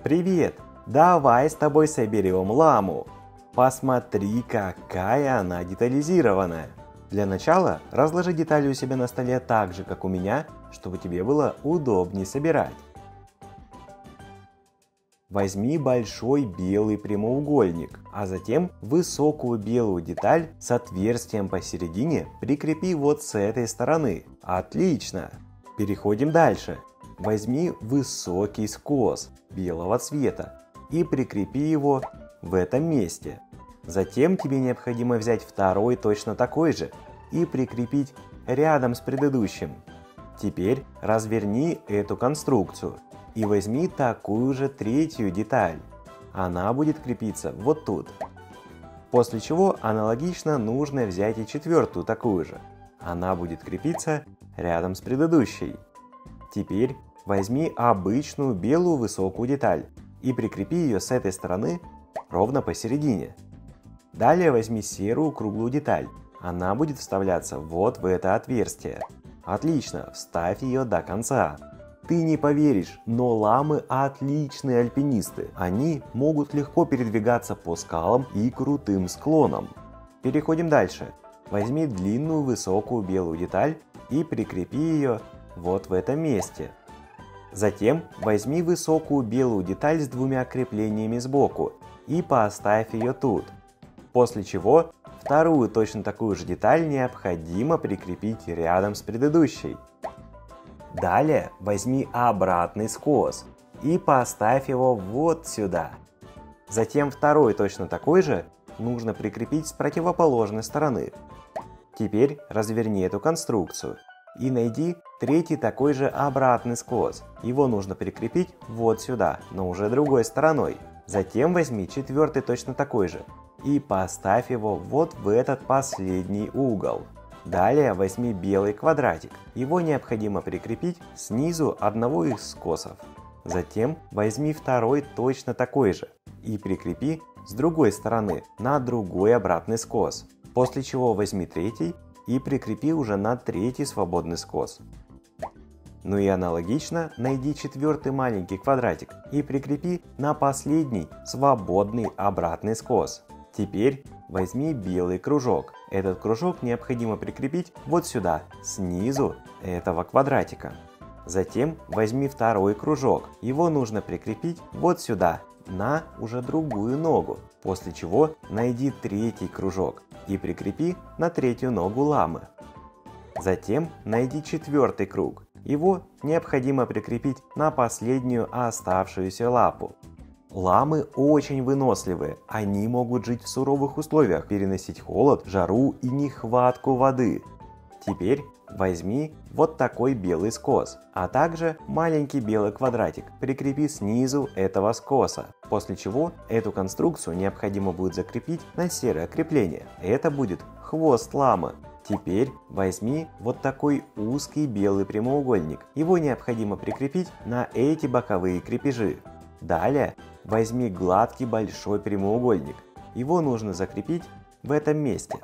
Привет! Давай с тобой соберем ламу. Посмотри, какая она детализированная. Для начала разложи детали у себя на столе так же, как у меня, чтобы тебе было удобнее собирать. Возьми большой белый прямоугольник, а затем высокую белую деталь с отверстием посередине прикрепи вот с этой стороны. Отлично! Переходим дальше. Возьми высокий скос белого цвета и прикрепи его в этом месте. Затем тебе необходимо взять второй точно такой же и прикрепить рядом с предыдущим. Теперь разверни эту конструкцию и возьми такую же третью деталь. Она будет крепиться вот тут. После чего аналогично нужно взять и четвертую такую же. Она будет крепиться рядом с предыдущей. Теперь возьми обычную белую высокую деталь и прикрепи ее с этой стороны ровно посередине. Далее возьми серую круглую деталь. Она будет вставляться вот в это отверстие. Отлично, вставь ее до конца. Ты не поверишь, но ламы отличные альпинисты. Они могут легко передвигаться по скалам и крутым склонам. Переходим дальше. Возьми длинную высокую белую деталь и прикрепи ее вот в этом месте. Затем возьми высокую белую деталь с двумя креплениями сбоку и поставь ее тут. После чего вторую точно такую же деталь необходимо прикрепить рядом с предыдущей. Далее возьми обратный скос и поставь его вот сюда. Затем второй точно такой же нужно прикрепить с противоположной стороны. Теперь разверни эту конструкцию и найди третий такой же обратный скос. Его нужно прикрепить вот сюда, но уже другой стороной. Затем возьми четвертый точно такой же и поставь его вот в этот последний угол. Далее возьми белый квадратик. Его необходимо прикрепить снизу одного из скосов. Затем возьми второй точно такой же и прикрепи с другой стороны на другой обратный скос. После чего возьми третий и прикрепи уже на третий свободный скос. Ну и аналогично найди четвертый маленький квадратик и прикрепи на последний свободный обратный скос. Теперь возьми белый кружок. Этот кружок необходимо прикрепить вот сюда, снизу этого квадратика. Затем возьми второй кружок. Его нужно прикрепить вот сюда, на уже другую ногу. После чего найди третий кружок и прикрепи на третью ногу ламы. Затем найди четвертый круг. Его необходимо прикрепить на последнюю оставшуюся лапу. Ламы очень выносливые, они могут жить в суровых условиях, переносить холод, жару и нехватку воды. Теперь возьми вот такой белый скос, а также маленький белый квадратик, прикрепи снизу этого скоса, после чего эту конструкцию необходимо будет закрепить на серое крепление. Это будет хвост ламы. Теперь возьми вот такой узкий белый прямоугольник, его необходимо прикрепить на эти боковые крепежи. Далее возьми гладкий большой прямоугольник, его нужно закрепить в этом месте.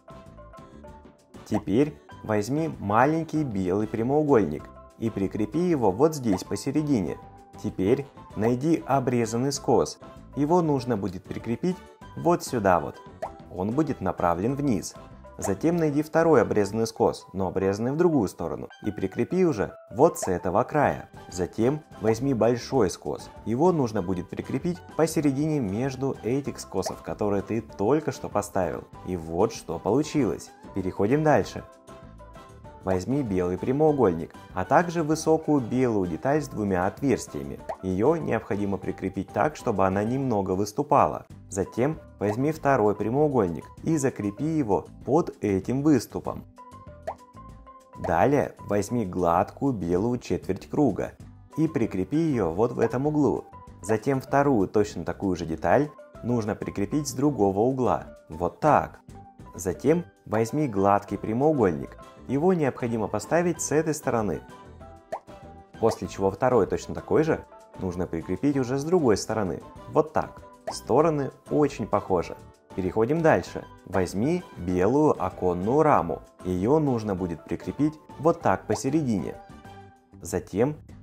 Теперь возьми маленький белый прямоугольник и прикрепи его вот здесь посередине. Теперь найди обрезанный скос, его нужно будет прикрепить вот сюда вот, он будет направлен вниз. Затем найди второй обрезанный скос, но обрезанный в другую сторону, и прикрепи уже вот с этого края. Затем возьми большой скос, его нужно будет прикрепить посередине между этих скосов, которые ты только что поставил. И вот что получилось. Переходим дальше. Возьми белый прямоугольник, а также высокую белую деталь с двумя отверстиями. Ее необходимо прикрепить так, чтобы она немного выступала. Затем возьми второй прямоугольник и закрепи его под этим выступом. Далее возьми гладкую белую четверть круга и прикрепи ее вот в этом углу. Затем вторую точно такую же деталь нужно прикрепить с другого угла, вот так. Затем возьми гладкий прямоугольник, его необходимо поставить с этой стороны. После чего второй точно такой же нужно прикрепить уже с другой стороны, вот так. Стороны очень похожи. Переходим дальше. Возьми белую оконную раму. Ее нужно будет прикрепить вот так посередине. Затем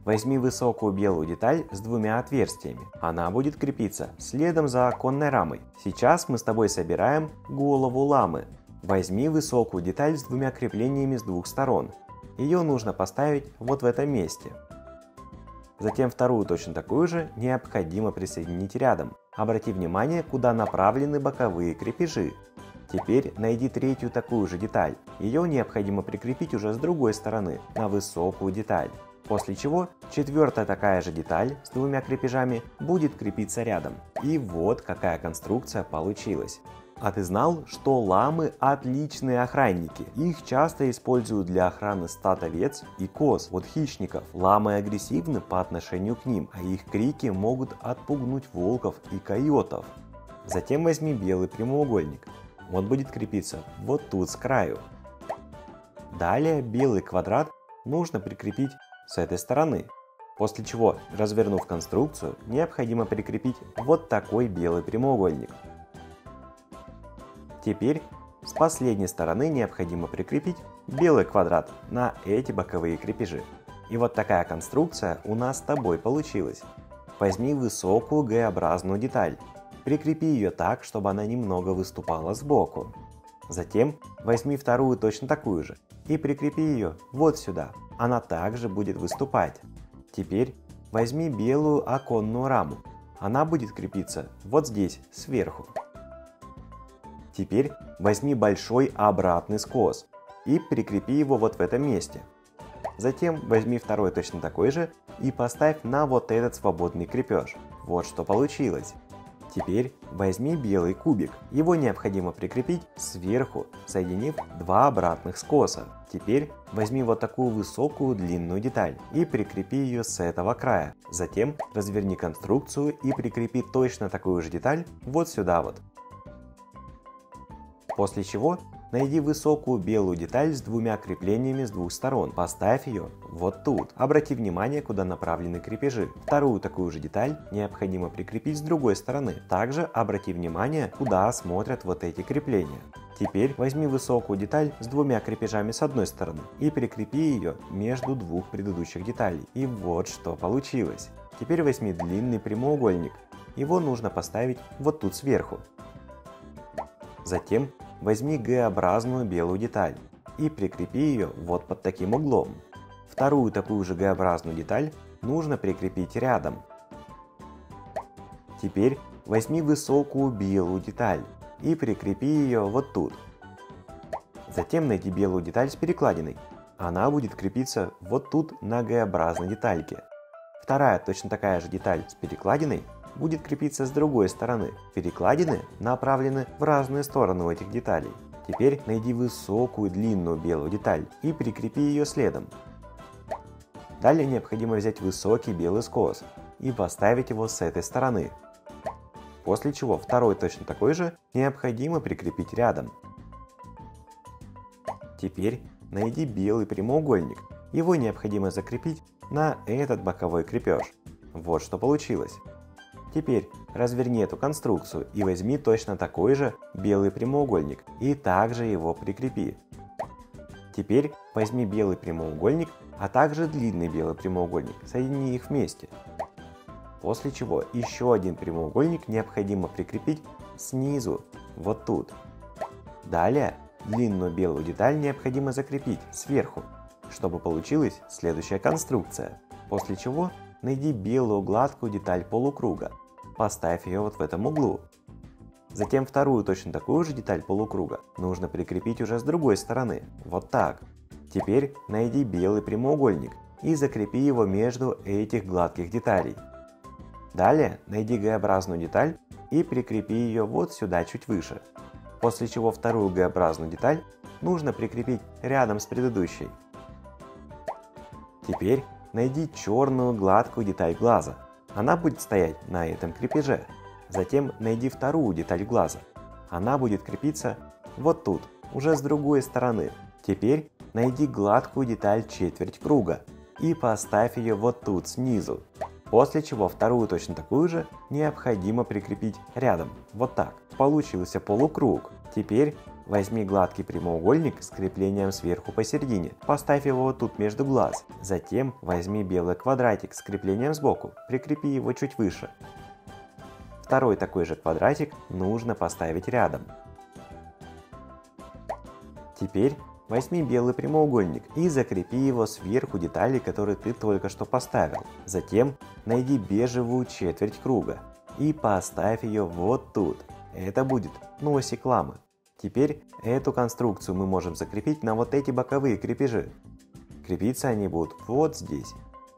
возьми высокую белую деталь с двумя отверстиями. Она будет крепиться следом за оконной рамой. Сейчас мы с тобой собираем голову ламы. Возьми высокую деталь с двумя креплениями с двух сторон. Ее нужно поставить вот в этом месте. Затем вторую точно такую же необходимо присоединить рядом. Обрати внимание, куда направлены боковые крепежи. Теперь найди третью такую же деталь. Ее необходимо прикрепить уже с другой стороны, на высокую деталь. После чего четвертая такая же деталь с двумя крепежами будет крепиться рядом. И вот какая конструкция получилась. А ты знал, что ламы отличные охранники? Их часто используют для охраны стад овец и коз от хищников. Ламы агрессивны по отношению к ним, а их крики могут отпугнуть волков и койотов. Затем возьми белый прямоугольник. Он будет крепиться вот тут с краю. Далее белый квадрат нужно прикрепить с этой стороны. После чего, развернув конструкцию, необходимо прикрепить вот такой белый прямоугольник. Теперь с последней стороны необходимо прикрепить белый квадрат на эти боковые крепежи. И вот такая конструкция у нас с тобой получилась. Возьми высокую Г-образную деталь. Прикрепи ее так, чтобы она немного выступала сбоку. Затем возьми вторую точно такую же и прикрепи ее вот сюда. Она также будет выступать. Теперь возьми белую оконную раму. Она будет крепиться вот здесь, сверху. Теперь возьми большой обратный скос и прикрепи его вот в этом месте. Затем возьми второй точно такой же и поставь на вот этот свободный крепеж. Вот что получилось. Теперь возьми белый кубик. Его необходимо прикрепить сверху, соединив два обратных скоса. Теперь возьми вот такую высокую длинную деталь и прикрепи ее с этого края. Затем разверни конструкцию и прикрепи точно такую же деталь вот сюда вот. После чего найди высокую белую деталь с двумя креплениями с двух сторон. Поставь ее вот тут. Обрати внимание, куда направлены крепежи. Вторую такую же деталь необходимо прикрепить с другой стороны. Также обрати внимание, куда смотрят вот эти крепления. Теперь возьми высокую деталь с двумя крепежами с одной стороны и прикрепи ее между двух предыдущих деталей. И вот что получилось. Теперь возьми длинный прямоугольник. Его нужно поставить вот тут сверху. Затем возьми Г-образную белую деталь и прикрепи ее вот под таким углом. Вторую такую же Г-образную деталь нужно прикрепить рядом. Теперь возьми высокую белую деталь и прикрепи ее вот тут. Затем найди белую деталь с перекладиной. Она будет крепиться вот тут на Г-образной детальке. Вторая точно такая же деталь с перекладиной будет крепиться с другой стороны. Перекладины направлены в разные стороны у этих деталей. Теперь найди высокую длинную белую деталь и прикрепи ее следом. Далее необходимо взять высокий белый скос и поставить его с этой стороны. После чего второй точно такой же необходимо прикрепить рядом. Теперь найди белый прямоугольник. Его необходимо закрепить на этот боковой крепеж. Вот что получилось. Теперь разверни эту конструкцию и возьми точно такой же белый прямоугольник и также его прикрепи. Теперь возьми белый прямоугольник, а также длинный белый прямоугольник, соедини их вместе. После чего еще один прямоугольник необходимо прикрепить снизу, вот тут. Далее длинную белую деталь необходимо закрепить сверху, чтобы получилась следующая конструкция. После чего найди белую гладкую деталь полукруга. Поставь ее вот в этом углу. Затем вторую точно такую же деталь полукруга нужно прикрепить уже с другой стороны, вот так. Теперь найди белый прямоугольник и закрепи его между этих гладких деталей. Далее найди Г-образную деталь и прикрепи ее вот сюда чуть выше. После чего вторую Г-образную деталь нужно прикрепить рядом с предыдущей. Теперь найди черную гладкую деталь глаза. Она будет стоять на этом крепеже. Затем найди вторую деталь глаза. Она будет крепиться вот тут, уже с другой стороны. Теперь найди гладкую деталь четверть круга и поставь ее вот тут снизу. После чего вторую точно такую же необходимо прикрепить рядом, вот так. Получился полукруг. Теперь возьми гладкий прямоугольник с креплением сверху посередине, поставь его вот тут между глаз. Затем возьми белый квадратик с креплением сбоку, прикрепи его чуть выше. Второй такой же квадратик нужно поставить рядом. Теперь возьми белый прямоугольник и закрепи его сверху детали, которые ты только что поставил. Затем найди бежевую четверть круга и поставь ее вот тут. Это будет носик ламы. Теперь эту конструкцию мы можем закрепить на вот эти боковые крепежи. Крепиться они будут вот здесь.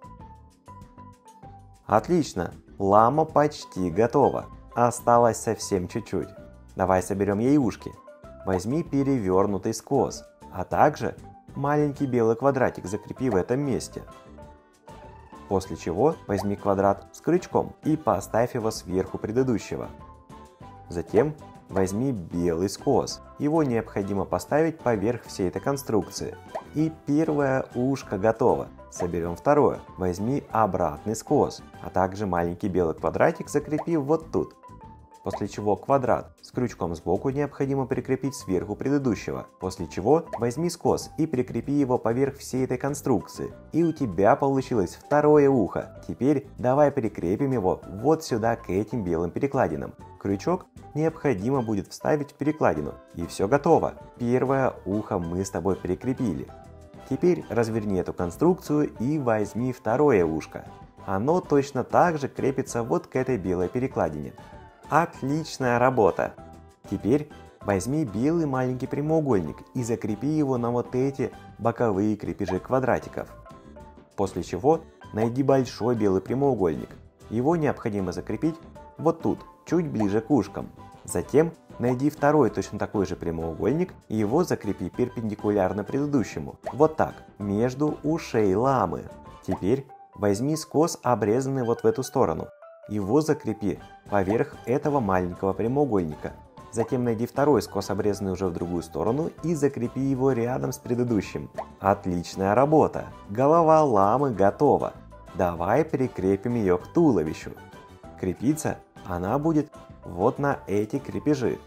Отлично! Лама почти готова. Осталось совсем чуть-чуть. Давай соберем ей ушки. Возьми перевернутый скос, а также маленький белый квадратик закрепи в этом месте. После чего возьми квадрат с крючком и поставь его сверху предыдущего. Затем возьми белый скос. Его необходимо поставить поверх всей этой конструкции. И первое ушко готово. Соберем второе. Возьми обратный скос, а также маленький белый квадратик закрепи вот тут. После чего квадрат с крючком сбоку необходимо прикрепить сверху предыдущего. После чего возьми скос и прикрепи его поверх всей этой конструкции. И у тебя получилось второе ухо. Теперь давай прикрепим его вот сюда к этим белым перекладинам. Крючок необходимо будет вставить в перекладину. И все готово. Первое ухо мы с тобой прикрепили. Теперь разверни эту конструкцию и возьми второе ушко. Оно точно так же крепится вот к этой белой перекладине. Отличная работа! Теперь возьми белый маленький прямоугольник и закрепи его на вот эти боковые крепежи квадратиков. После чего найди большой белый прямоугольник. Его необходимо закрепить вот тут, чуть ближе к ушкам. Затем найди второй точно такой же прямоугольник и его закрепи перпендикулярно предыдущему. Вот так, между ушей ламы. Теперь возьми скос, обрезанный вот в эту сторону. Его закрепи поверх этого маленького прямоугольника. Затем найди второй скос, обрезанный уже в другую сторону, и закрепи его рядом с предыдущим. Отличная работа! Голова ламы готова. Давай прикрепим ее к туловищу. Крепиться она будет вот на эти крепежи.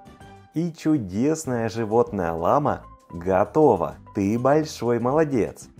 И чудесная животная лама готова. Ты большой молодец!